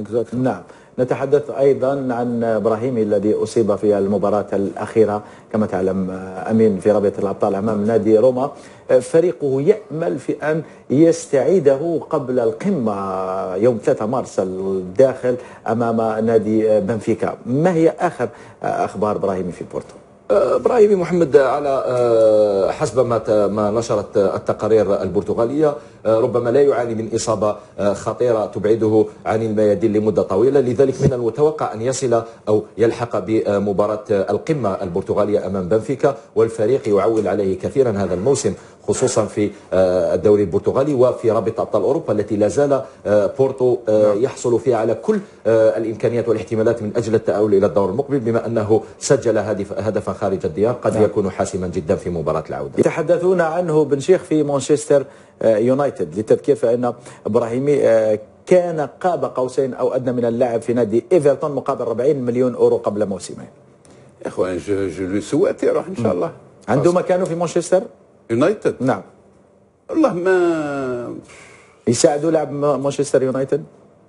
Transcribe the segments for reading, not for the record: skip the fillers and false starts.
نعم. نتحدث أيضا عن إبراهيمي الذي أصيب في المباراة الأخيرة كما تعلم أمين في رابطة الأبطال أمام نادي روما. فريقه يأمل في أن يستعيده قبل القمة يوم 3 مارس الداخل أمام نادي بنفيكا. ما هي آخر أخبار إبراهيمي في بورتو؟ إبراهيمي محمد على حسب ما نشرت التقارير البرتغالية ربما لا يعاني من إصابة خطيرة تبعده عن الميادين لمدة طويلة، لذلك من المتوقع أن يصل أو يلحق بمباراة القمة البرتغالية أمام بنفيكا، والفريق يعول عليه كثيرا هذا الموسم خصوصا في الدوري البرتغالي وفي رابطة أبطال أوروبا التي لا زال بورتو يحصل فيها على كل الإمكانيات والاحتمالات من أجل التأهل إلى الدور المقبل، بما أنه سجل هدفا خارج الديار قد يكون حاسما جدا في مباراة العودة. يتحدثون عنه بن شيخ في مانشستر يونايتد. للتذكير فإن إبراهيمي كان قاب قوسين أو أدنى من اللاعب في نادي إيفرتون مقابل 40 مليون أورو قبل موسمين. يا اخوان جو لو سوات يروح ان شاء الله. عنده مكانه في مانشستر يونايتد. نعم. والله ما يساعدوا لاعب مانشستر يونايتد.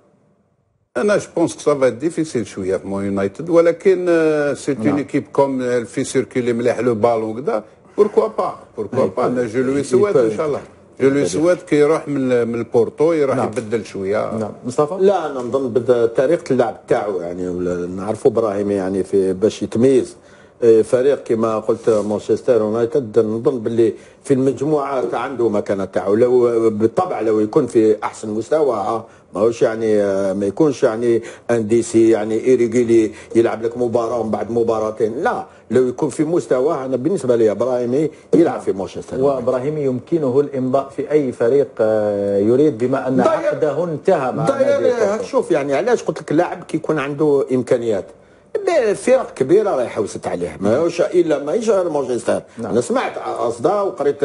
انا جو بونس كو سافا ديفيسيل شويه في مان يونايتد، ولكن سي اون ايكيب كوم في سيركولي مليح لو بالون كذا، بوركوا با انا جو لو سوات ان شاء الله. جو لو سوات كي يروح من البورتو يروح يبدل شويه. نعم. مصطفى؟ لا انا نظن بطريقه اللعب تاعو يعني نعرفوا ابراهيمي يعني في باش يتميز فريق كما قلت مانشستر يونايتد، نظن باللي في المجموعه عنده مكانه تاعو. لو بالطبع لو يكون في احسن مستوى ماهوش يعني ما يكونش يعني انديسي يعني ايريجولي يلعب لك مباراه ومن بعد مباراتين، لا لو يكون في مستوى. انا بالنسبه لي ابراهيمي يلعب في مانشستر. وابراهيمي يمكنه الامضاء في اي فريق يريد بما ان عقده انتهى مع نادي. شوف يعني علاش قلت لك اللاعب كي يكون عنده امكانيات، فرق كبيره راه يحوست عليه ماهوش الا ماهيش غير مانشستر. انا سمعت اصداء وقريت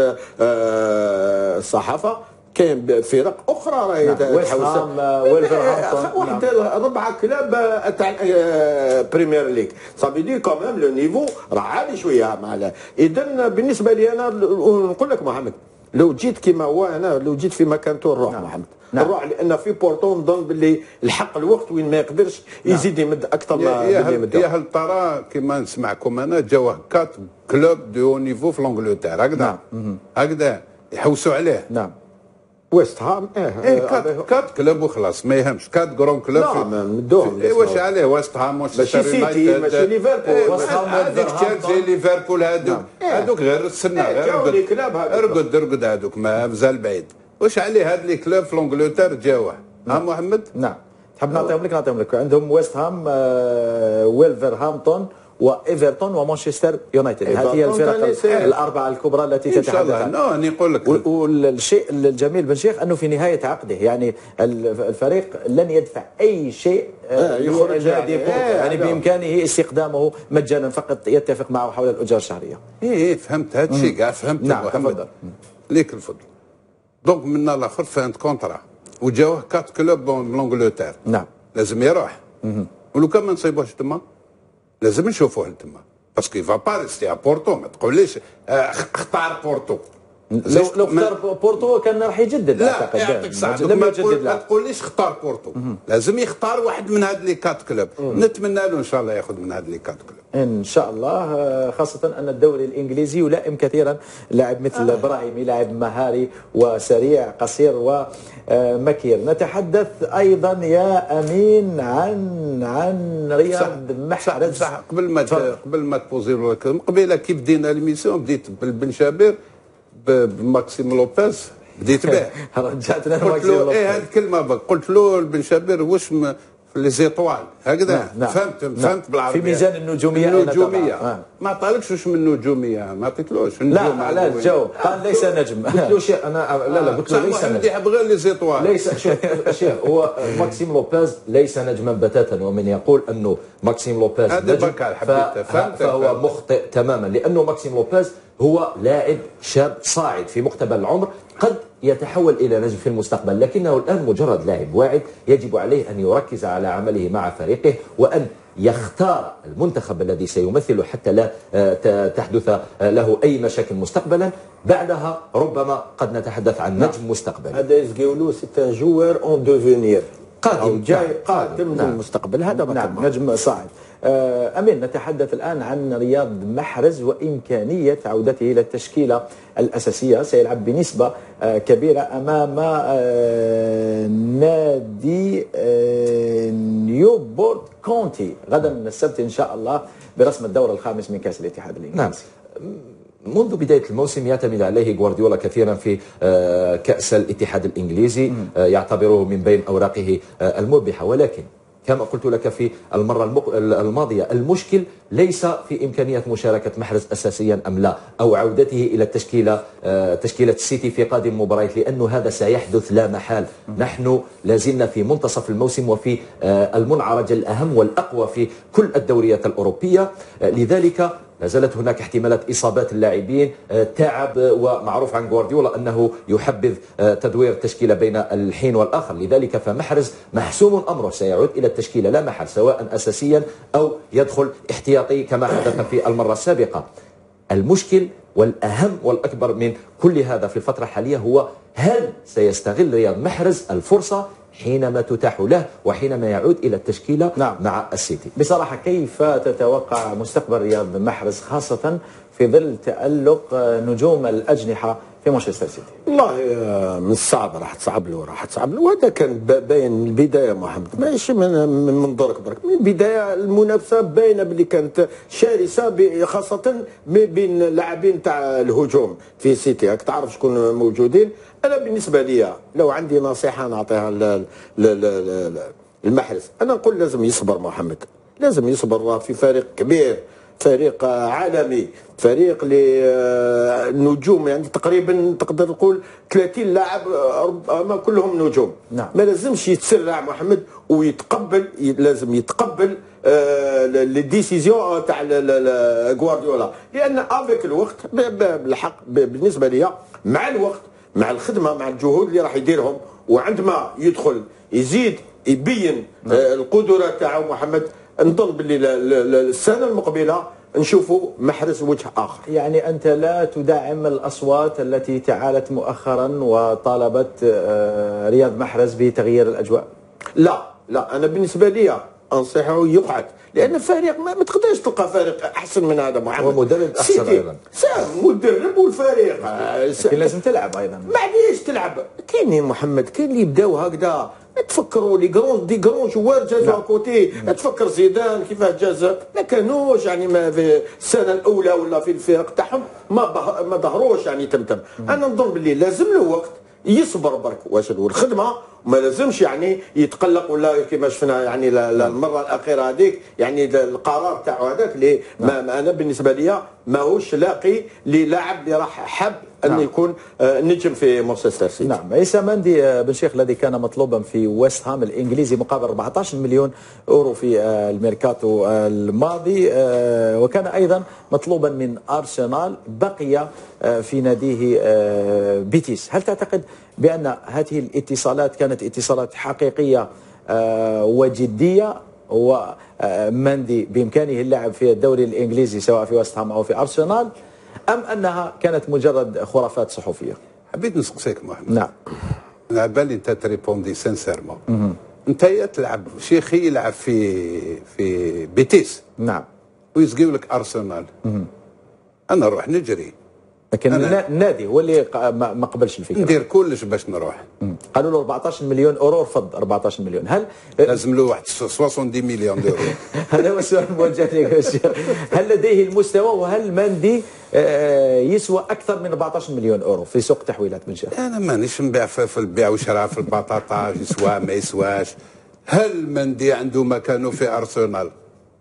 الصحافه كاين فرق اخرى راهي تحوس. واحد 4 كلاب تاع بريمير ليغ صافي دي كومام لو نيفو راه عالي شويه مع. اذا بالنسبه لي انا نقول لك محمد لو جيت كيما هو انا لو جيت في مكانته نروح محمد نروح، لان في بورتو نظن باللي الحق الوقت وين ما يقدرش يزيد يمد اكثر ما يمد. يا هل ترى كيما نسمعكم انا جاوه 4 كلوب دو نيفو في لونجلتير هكذا هكذا يحوسوا عليه. نعم. ويست هام كات كلوب وخلاص ما يهمش 4 كرون كلوب. لا مدوهم واش عليه ويست هام مانشستر يونايتد ماشي ليفربول. هذيك تشيلسي ليفربول هذوك غير السنه غير ارقد هذوك ما مازال بعيد. واش عليه هاد لي كلوب في لونجلتير جاوه محمد؟ نعم. تحب نعطيهم لك عندهم ويست هام ويلفرهامبتون وايفرتون ومانشستر يونايتد. هذه هي الفرق الاربعه الكبرى التي تتحدث عنها. نقول لك والشيء الجميل بن شيخ انه في نهايه عقده يعني الفريق لن يدفع اي شيء يخرج يعني بامكانه استخدامه مجانا فقط يتفق معه حول الاجور الشهريه. فهمت هذا الشيء كاع فهمت. نعم تفضل. ليك الفضل. دونك من الاخر فهمت كونترا وجاوه 4 كلوب بلونجلتير. نعم لازم يروح. ولو كان ما نصيبوش تما لازم نشوفوه تما باسكو فا با ريستي ا بورتو. ما تقوليش اختار بورتو. لو اختار بورتو كان راح يجدد. لا يعطيك الصحة ما تقوليش اختار بورتو. لازم يختار واحد من هاد لي 4 كلوب. نتمنى له ان شاء الله ياخذ من هاد لي 4 كلوب ان شاء الله، خاصه ان الدوري الانجليزي يلائم كثيرا لاعب مثل ابراهيمي، لاعب مهاري وسريع قصير ومكير. نتحدث ايضا يا امين عن رياض محرز. صح قبل ما تبوزي قبيله كي بدينا الميسيون بديت بالبن شابير بماكسيم لوبيز بديت به. رجعتنا لماكسيم لوبيز. هذه الكلمه قلت له البن شابير واش في لي زيطوال هكذا. فهمت بالعربيه في ميزان النجوميه. ما عطالكش واش من النجوميه ما عطيتلوش. لا لا جاوب قال ليس نجم. قلت له شيء انا لا قلت له ليس نجم. يحب غير لي زيطوال. ليس شيخ هو ماكسيم لوبيز ليس نجما بتاتا، ومن يقول انه ماكسيم لوبيز نجم فهو مخطئ تماما، لانه ماكسيم لوبيز هو لاعب شاب صاعد في مقتبل العمر قد يتحول إلى نجم في المستقبل، لكنه الآن مجرد لاعب واعد يجب عليه أن يركز على عمله مع فريقه وأن يختار المنتخب الذي سيمثله حتى لا تحدث له أي مشاكل مستقبلا. بعدها ربما قد نتحدث عن نجم مستقبلي. هذا يقولوا سي ان جوور اون دوفينير قادم جاي قادم للمستقبل. هذا نعم نجم صاعد. أمين، نتحدث الآن عن رياض محرز وإمكانية عودته إلى التشكيلة الأساسية. سيلعب بنسبة كبيرة أمام نادي نيوبورت كونتي غدا السبت إن شاء الله برسم الدور الخامس من كأس الاتحاد الإنجليزي. نعم. منذ بداية الموسم يعتمد عليه غوارديولا كثيرا في كأس الاتحاد الإنجليزي، يعتبره من بين أوراقه المربحة، ولكن كما قلت لك في المرة الماضية المشكل ليس في إمكانية مشاركة محرز أساسيا أم لا، أو عودته إلى تشكيلة السيتي في قادم مباريات، لأنه هذا سيحدث لا محال. نحن لازلنا في منتصف الموسم وفي المنعرج الأهم والأقوى في كل الدوريات الأوروبية، لذلك لا زالت هناك احتمالات إصابات اللاعبين، تعب، ومعروف عن غوارديولا أنه يحبذ تدوير التشكيلة بين الحين والآخر، لذلك فمحرز محسوم أمره سيعود إلى التشكيلة لا محل، سواء أساسيا أو يدخل احتياطي كما حدث في المرة السابقة. المشكل والأهم والأكبر من كل هذا في الفترة الحالية هو هل سيستغل رياض محرز الفرصة حينما تتاح له وحينما يعود إلى التشكيلة مع السيتي. بصراحة كيف تتوقع مستقبل رياض محرز خاصة في ظل تألق نجوم الأجنحة في مانشستر سيتي؟ والله من الصعب، راح تصعب له وهذا كان باين من البدايه محمد، ماشي من منظورك برك، من البدايه المنافسه باينه باللي كانت شرسه، خاصه بين اللاعبين تاع الهجوم في سيتي. راك تعرف شكون موجودين. انا بالنسبه لي لو عندي نصيحه نعطيها للمحرز، انا نقول لازم يصبر محمد، لازم يصبر في فريق كبير، فريق عالمي، فريق لنجوم، يعني تقريبا تقدر تقول 30 لاعب ما كلهم نجوم. نعم. ما لازمش يتسرع محمد ويتقبل، لازم يتقبل لي ديسيزيون تاع غوارديولا، لان افيك الوقت بالحق بالنسبه لي مع الوقت مع الخدمه مع الجهود اللي راح يديرهم، وعندما يدخل يزيد يبين القدرات تاعو محمد، نظن باللي السنه المقبله نشوفوا محرز وجه اخر. يعني انت لا تدعم الاصوات التي تعالت مؤخرا وطالبت رياض محرز بتغيير الاجواء؟ لا انا بالنسبه لي انصحه يقعد، لان الفريق ما تقدرش تلقى فريق احسن من هذا محمد. ومدرب احسن ايضا. مدرب والفريق لكن لازم تلعب ايضا. معليش تلعب، كاين محمد كاين اللي يبداو هكذا، تفكروا لي دي جرون جوار جازوا كوتي، تفكر زيدان كيفاه جاز، ما كانوش يعني ما في السنه الاولى ولا في الفرق تاعهم ما ظهروش يعني تمتم. انا نظن باللي لازم له وقت يصبر برك واش الخدمه، وما لازمش يعني يتقلق ولا كما شفنا يعني المره الاخيره هذيك، يعني القرار تاعو هذاك اللي انا بالنسبه لي ماهوش لاقي للاعب اللي راح حب أن يكون نجم في مانشستر سيتي. نعم. عيسى مندي بن شيخ الذي كان مطلوبا في ويست هام الإنجليزي مقابل 14 مليون أورو في الميركاتو الماضي، وكان أيضا مطلوبا من أرسنال، بقي في ناديه بيتيس. هل تعتقد بأن هذه الاتصالات كانت اتصالات حقيقية وجدية، ومندي بإمكانه اللعب في الدوري الإنجليزي سواء في ويست هام أو في أرسنال، أم أنها كانت مجرد خرافات صحفية؟ حبيت نسقسيك محمد. نعم. أنا على بالي أنت تريبوندي سانسيرمون. أنت تلعب شيخي يلعب في بيتيس. نعم. ويسقيو لك أرسنال. أنا نروح نجري. لكن النادي هو اللي ما قبلش الفكرة. ندير كلش باش نروح. قالوا له 14 مليون أورو، رفض 14 مليون. هل لازم له واحد 70 مليون دولار. هذا هو السؤال الموجه لك. هل لديه المستوى، وهل مندي يسوى أكثر من 14 مليون أورو في سوق تحويلات بن شيخ؟ أنا مانيش نبيع في البيع والشراء في البطاطا، يسوى ما يسواش. هل مندي عنده مكانه في أرسنال؟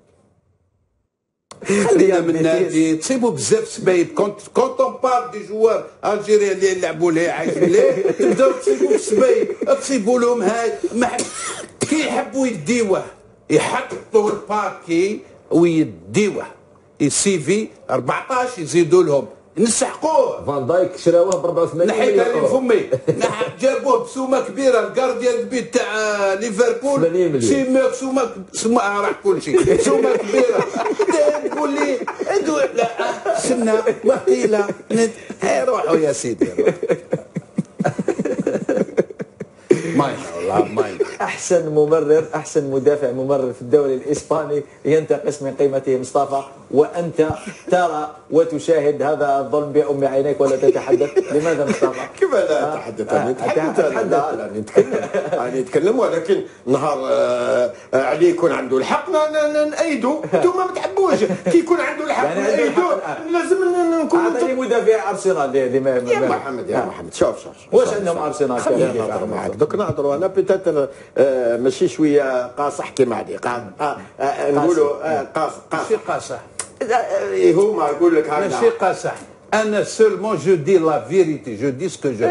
خلينا من النادي تصيبوا بزاف سبايب. كونت اون بار دي جوار الجيريا اللي يلعبوا ليه عايشين ليه، تبداو تصيبوا بسبايب، تصيبوا لهم هاي كي يحبوا يديوه يحطوا الباكي ويديوه السي في 14 يزيدوا لهم نسحقوه. فان دايك شراوه ب 84 نحيت عليه فمي، جابوه بسومه كبيره، الكارديان بيت تاع ليفربول سيما سومه راح كل شيء سومه كبيره. تقول لي ادو لا سنه وقيله روحوا يا سيدي. ماين والله ماين. احسن مدافع ممرر في الدوري الاسباني ينتقص من قيمته مصطفى، وانت ترى وتشاهد هذا الظلم بأم عينيك ولا تتحدث. لماذا مصطفى؟ كيف لا اتحدث؟ انا اتحدث، لا نتكلم ولكن نهار علي يكون عنده الحق نأيدو. انتم ما تحبوش كي يكون عنده الحق يعني نأيدو. لازم نكون اعطيني مدافع ارسنال يا محمد شوف واش عندهم ارسنال؟ خليني نهضر معك دوك نهضروا. انا بيتاتر ماشي شويه قاصح كيما علي نقولوا ماشي قاصح، هما يقول لك هكذا ماشي قاصح. انا سولمون جو دي لا فيريتي، جو دي سكو جو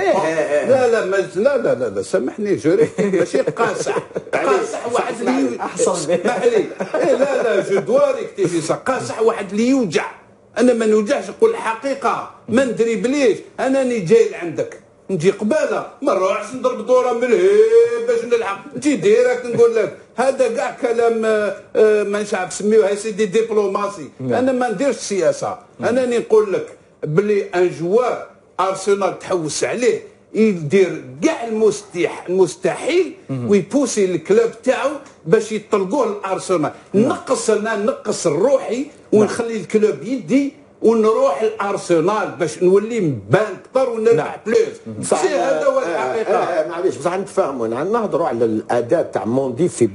لا سامحني جوري ماشي قاصح. قاصح واحد اللي اسمح لي لا جو دوا ريكتيفي سا. قاصح واحد اللي يوجع. انا ما نوجعش، نقول الحقيقه ما ندري بليش. انا جاي لعندك نجي قباله ما نروحش نضرب دوره من الهيب باش نلحق. نجي ديريكت نقول لك هذا كاع كلام مانيش عارف نسميوها سيدي دبلوماسي. انا ما نديرش سياسه. انا نقول لك بلي ان جوار ارسنال تحوس عليه يدير كاع المستحيل ويبوسي الكلوب تاعو باش يطلقوه الارسنال. نقص الروحي ونخلي الكلوب يدي ونروح الارسنال باش نولي مبان اكثر ونربح بلوس. هذا هو الحقيقه. معليش بصح نتفاهموا نهضروا على الاداء تاع موندي في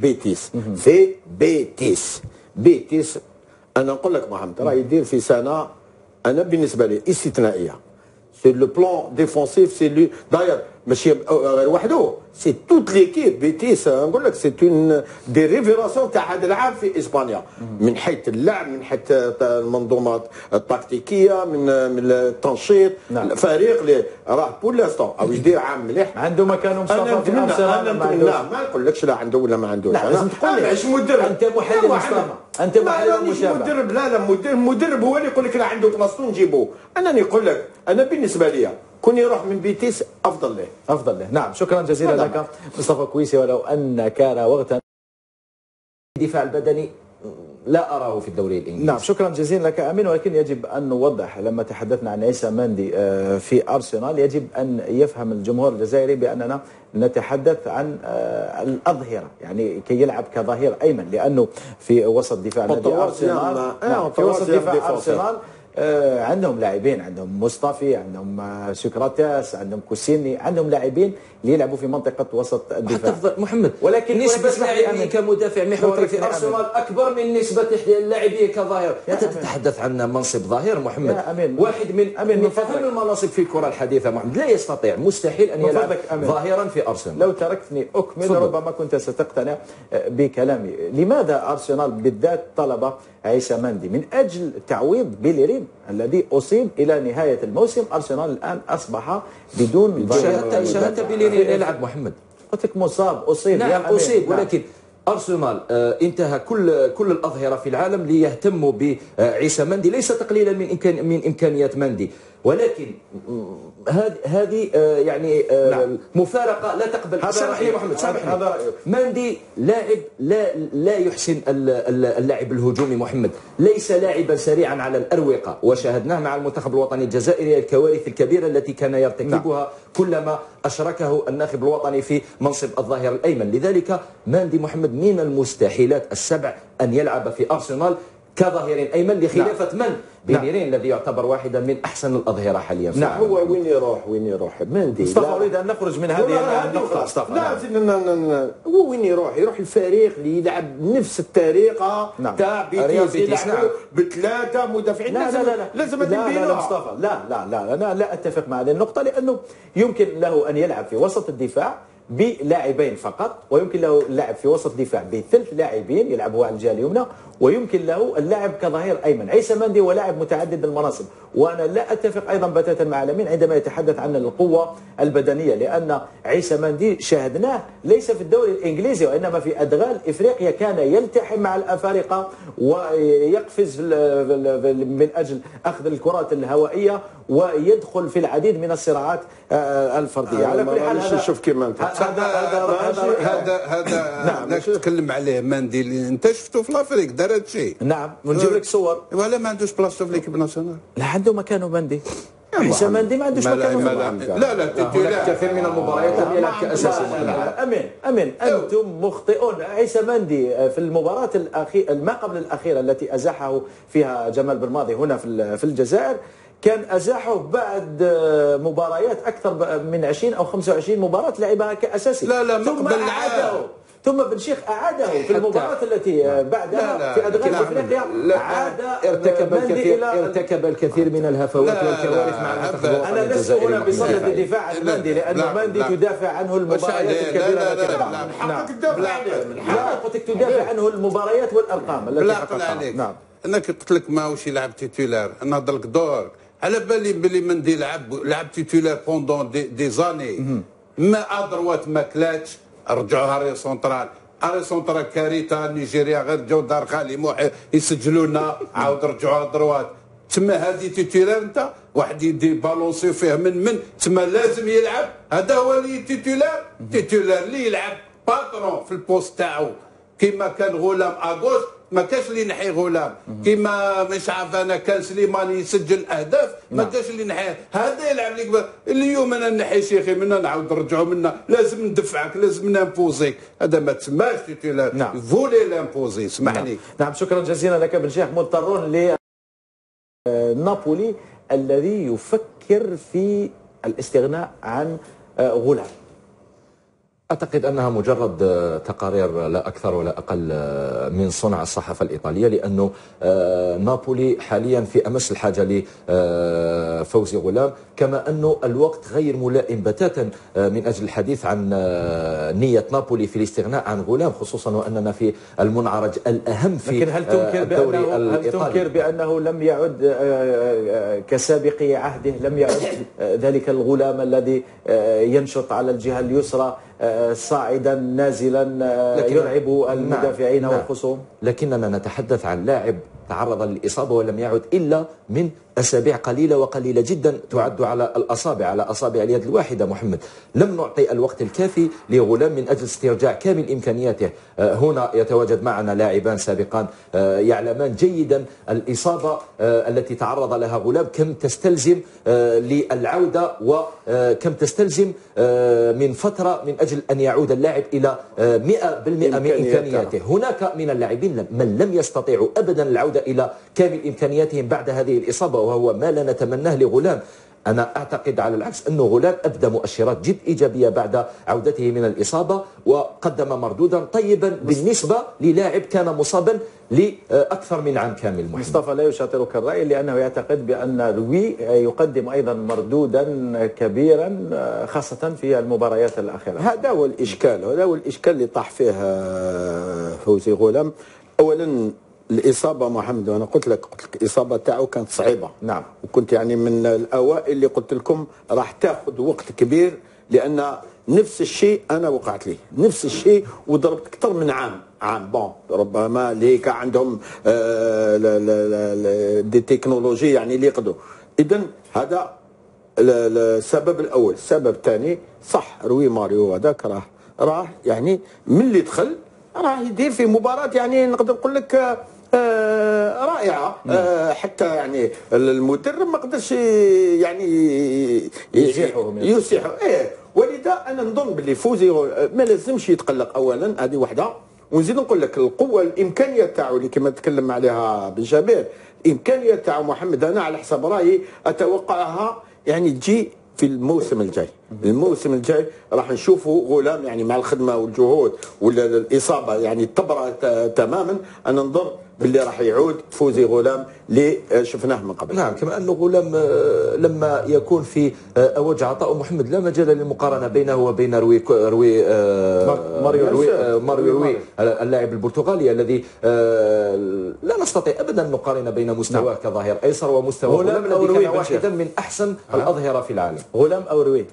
بيتيس. انا نقول لك محمد راه يدير في سنه انا بالنسبه لي استثنائيه. سي لو بلان ديفونسيف سي لو داير ماشي غير وحده، سي توت ليكيب بيتيس. نقول لك سي اون دي ريفيراسيون تاع هذا العام في اسبانيا من حيث اللعب، من حيث المنظومات التكتيكيه، من التنشيط. الفريق اللي راه بور لاستون او يدير عام مليح. عنده مكانه مصطفى في ارسنال. ما نقولكش لا عنده ولا ما عندوش. لازم تقول لي ماشي مدرب. انت محلل مصطفى، انت محلل مشابه. مدرب لا مدرب هو اللي يقول لك لا عنده بلاصتو نجيبوه. انا نقول لك انا بالنسبه لي كون يروح من بيتيس افضل له. نعم شكرا جزيلا لك مصطفى كويسي. ولو ان كان وقتا الدفاع البدني لا أراه في الدوري الإنجليزي. نعم شكرا جزيلا لك أمين. ولكن يجب أن نوضح لما تحدثنا عن عيسى ماندي في أرسنال يجب أن يفهم الجمهور الجزائري بأننا نتحدث عن الأظهرة، يعني كي يلعب كظهير أيمن، لأنه في وسط دفاع نادي أرسنال في وسط دفاع أرسنال عندهم لاعبين، عندهم مصطفي، عندهم سقراطاس، عندهم كوسيني، عندهم لاعبين اللي يلعبوا في منطقه وسط الدفاع. حتى محمد ولكن نسبه لاعبيه كمدافع محوري في ارسنال اكبر من نسبه لاعبيه كظاهر. انت تتحدث عن منصب ظهير محمد، واحد من اهم المناصب في الكره الحديثه محمد، لا يستطيع، مستحيل ان يلعب ظاهرا في ارسنال. لو تركتني اكمل ربما كنت ستقتنع بكلامي. لماذا ارسنال بالذات طلب عيسى ماندي؟ من اجل تعويض بيليرين الذي اصيب الى نهايه الموسم. ارسنال الان اصبح بدون شاهدت بيليرين يلعب محمد، قلت لك مصاب اصيب. نعم اصيب، ولكن ارسنال انتهى كل الاظهره في العالم ليهتموا بعيسى ماندي، ليس تقليلا من امكانيات ماندي، ولكن هذه يعني مفارقه لا تقبل. سامحني محمد، سامحني. ماندي لاعب لا يحسن اللاعب الهجومي محمد، ليس لاعبا سريعا على الاروقه، وشاهدناه مع المنتخب الوطني الجزائري الكوارث الكبيره التي كان يرتكبها كلما اشركه الناخب الوطني في منصب الظهير الايمن. لذلك ماندي محمد من المستحيلات السبع ان يلعب في ارسنال كظهير ايمن، لخلافه من؟ بيليرين الذي يعتبر واحدا من احسن الاظهره حاليا. نعم. هو وين يروح ماندي؟ مصطفى اريد ان نخرج من هذه النقطه مصطفى. لا هو وين يروح الفريق اللي يلعب نفس الطريقه تاع بيتيس، يلعب بثلاثه مدافعين. لازم لا مصطفى، لا انا لا اتفق مع هذه النقطه، لانه يمكن له ان يلعب في وسط الدفاع بلاعبين فقط، ويمكن له اللعب في وسط دفاع بثلاث لاعبين يلعب هو على الجهه اليمنى، ويمكن له اللعب كظهير ايمن. عيسى ماندي هو لاعب متعدد المناصب، وانا لا اتفق ايضا بتاتا مع لمين عندما يتحدث عن القوه البدنيه، لان عيسى ماندي شاهدناه ليس في الدوري الانجليزي وانما في ادغال افريقيا كان يلتحم مع الافارقه ويقفز من اجل اخذ الكرات الهوائيه ويدخل في العديد من الصراعات الفرديه. على كل حال شوف كيما انت هذا تتكلم عليه ماندي اللي انت شفته في لافريك دار هذا الشيء. نعم ونجيب لك صور. ولا ما عندوش بلاصتو في ليكيب ناسيونال. لا عنده مكانه ماندي. حسام مندي ما عندوش مكان. لا هناك كثير من المباريات لم يلعب كاساسي. امين انتم مخطئون. عيسى مندي في المباراه الاخيره ما قبل الاخيره التي ازاحه فيها جمال بالماضي هنا في الجزائر، كان ازاحه بعد مباريات اكثر من 20 او 25 مباراه لعبها كاساسي. ثم اعاده، ثم بن شيخ اعاده في المباراه التي بعدها في ادغال افريقيا، عاد ارتكب الكثير من الهفوات والكوارث مع المنتخب الوطني الجزائري. انا لست هنا بصدد الدفاع عن مندي، لانه مندي تدافع عنه المباريات الكبيره التي لعبها. من حقك تدافع عنه. لا قلت تدافع عنه المباريات والارقام التي حققها. نعم. انا قلت لك ماهوش يلعب تيتولار، نهضر لك دورك على بالي بلي مندي لعب تيتولار بوندون دي زاني، ما ادروات ما كلاتش، رجعوها ري سونترال. اري سونترال كارثه، نيجيريا غير جاو دار خالي يسجلوا لنا، عاود رجعوها دروات. تما هذه تيتولار انت واحد يدي بالونسي فيه من تما لازم يلعب. هذا هو اللي تيتولار اللي يلعب باترون في البوست تاعو، كيما كان غلام اغوش ما كاش اللي ينحي غلام، كيما مش عارف انا كان سليماني يسجل اهداف ما كاش اللي ينحيه. هذا يلعب لك اليوم انا نحي شيخي منا نعاود نرجعوا منا، لازم ندفعك، لازم نامبوزيك. هذا ما تسماش تيتولار، فولي لامبوزي. اسمحني. نعم شكرا جزيلا لك بن شيخ. مضطرون لنابولي الذي يفكر في الاستغناء عن غلام. أعتقد أنها مجرد تقارير لا أكثر ولا أقل من صنع الصحافة الإيطالية، لأنه نابولي حاليا في أمس الحاجة لفوزي غلام، كما أنه الوقت غير ملائم بتاتا من أجل الحديث عن نية نابولي في الاستغناء عن غلام، خصوصا وأننا في المنعرج الأهم في لكن هل تنكر بأنه لم يعد كسابق عهده، لم يعد ذلك الغلام الذي ينشط على الجهة اليسرى صاعدا نازلا يلعب المدافعين والخصوم؟ لكننا نتحدث عن لاعب تعرض للإصابة ولم يعد إلا من أسابيع قليلة وقليلة جدا تعد على الأصابع، على أصابع اليد الواحدة. محمد، لم نعطي الوقت الكافي لغلام من أجل استرجاع كامل إمكانياته. هنا يتواجد معنا لاعبان سابقان يعلمان جيدا الإصابة التي تعرض لها غلام كم تستلزم للعودة، وكم تستلزم من فترة من أجل أن يعود اللاعب إلى 100% من إمكانياته. هناك من اللاعبين من لم يستطيعوا أبدا العودة إلى كامل إمكانياتهم بعد هذه الإصابة، وهو ما لا نتمناه لغلام. أنا أعتقد على العكس أنه غلام أبدى مؤشرات جد إيجابية بعد عودته من الإصابة، وقدم مردودا طيبا بالنسبة للاعب كان مصابا لأكثر من عام كامل. مصطفى لا يشاطرك الرأي، لأنه يعتقد بأن روي يقدم أيضا مردودا كبيرا خاصة في المباريات الأخيرة. هذا هو الإشكال اللي طاح فيه فوزي غلام. أولا الإصابة محمد، وأنا قلت لك الإصابة تاعو كانت صعيبة. نعم. وكنت يعني من الأوائل اللي قلت لكم راح تاخذ وقت كبير، لأن نفس الشيء أنا وقعت لي نفس الشيء، وضربت أكثر من عام بون ربما اللي كان عندهم دي تكنولوجي يعني اللي يقدروا. إذن هذا السبب الأول. السبب الثاني صح روي ماريو هذاك راه يعني من اللي دخل راه يدير في مباراة يعني نقدر نقول لك رائعة. حتى يعني المدرب ما قدرش يعني يزيحه. ولذا انا نظن باللي فوزي ما لازمش يتقلق. اولا هذه وحده، ونزيد نقول لك القوه الامكانيه تاعو اللي كما تكلم عليها بن جابر، الامكانيه تاعو محمد انا على حسب رايي اتوقعها يعني تجي في الموسم الجاي راح نشوفوا غلام يعني مع الخدمه والجهود ولا الاصابه يعني تبرى تماما. انا نظن باللي راح يعود فوزي غلام اللي شفناه من قبل. نعم، كما انه غلام لما يكون في اوج عطاء محمد لا مجال للمقارنه بينه وبين ماريو روي اللاعب البرتغالي الذي لا نستطيع ابدا ان نقارن بين مستواه كظهير ايسر ومستوى غلام الذي كان واحدا من احسن الاظهره في العالم. غلام او روي؟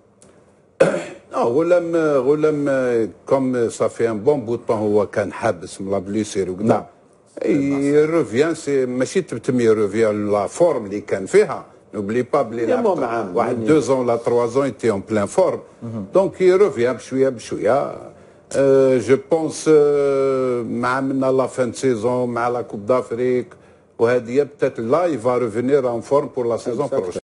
غلام كوم صافي ان بون بو طون هو كان حابس من لا بليسير وكذا. يروفيان سي ماشي تبتم يروفيان لا فورم اللي كان فيها. نوبلي با بلي لعب واحد 2 لا 3 ايتي اون بلان فورم، دونك يروفيان بشويه. جو بونس مع منا لا فان سيزون مع لا كوب دافريك وهذه بتات لا يفا ريفينير ان فورم بور لا سيزون بروشين.